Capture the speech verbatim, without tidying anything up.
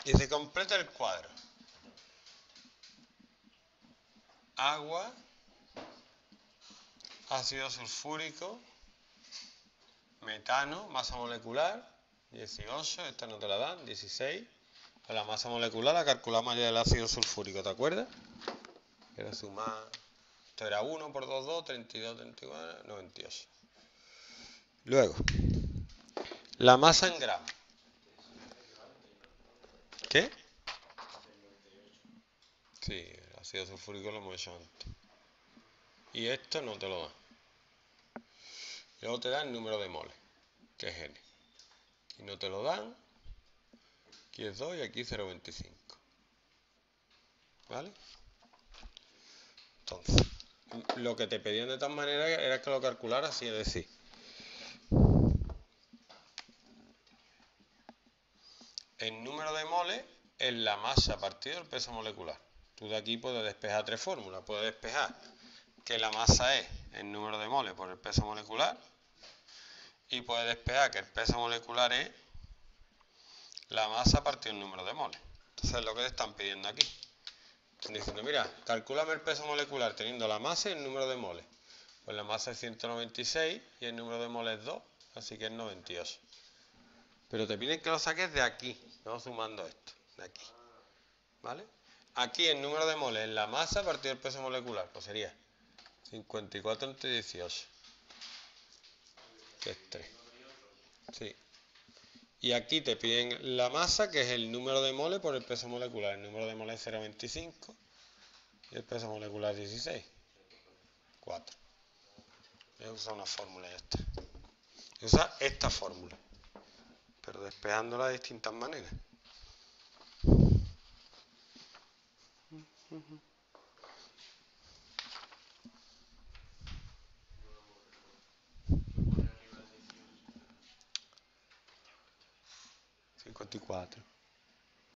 Y se completa el cuadro. Agua, ácido sulfúrico, metano, masa molecular, dieciocho, esta no te la dan, dieciséis. Pues la masa molecular la calculamos ya del ácido sulfúrico, ¿te acuerdas? Era sumar, esto era uno por dos, dos, treinta y dos, treinta y cuatro, noventa y ocho. Luego, la masa en gramos. ¿Qué? Sí, el ácido sulfúrico lo hemos hecho antes. Y esto no te lo dan. Luego te dan el número de moles, que es N. Aquí no te lo dan. Aquí es dos y aquí cero coma veinticinco. ¿Vale? Entonces, lo que te pedían de tal manera era que lo calcularas así, es decir, el número de moles es la masa partido del peso molecular. Tú de aquí puedes despejar tres fórmulas. Puedes despejar que la masa es el número de moles por el peso molecular. Y puedes despejar que el peso molecular es la masa partido el número de moles. Entonces es lo que te están pidiendo aquí. Están diciendo, mira, calcúlame el peso molecular teniendo la masa y el número de moles. Pues la masa es ciento noventa y seis y el número de moles es dos, así que es noventa y ocho. Pero te piden que lo saques de aquí. Vamos sumando esto, de aquí. ¿Vale? Aquí el número de moles es la masa partido el peso molecular, pues sería cincuenta y cuatro entre dieciocho, que es tres. Sí. Y aquí te piden la masa, que es el número de moles por el peso molecular. El número de moles es cero coma veinticinco y el peso molecular es dieciséis. cuatro. Voy a usar una fórmula esta. Voy a usar esta fórmula, pero despejándola de distintas maneras. cincuenta y cuatro.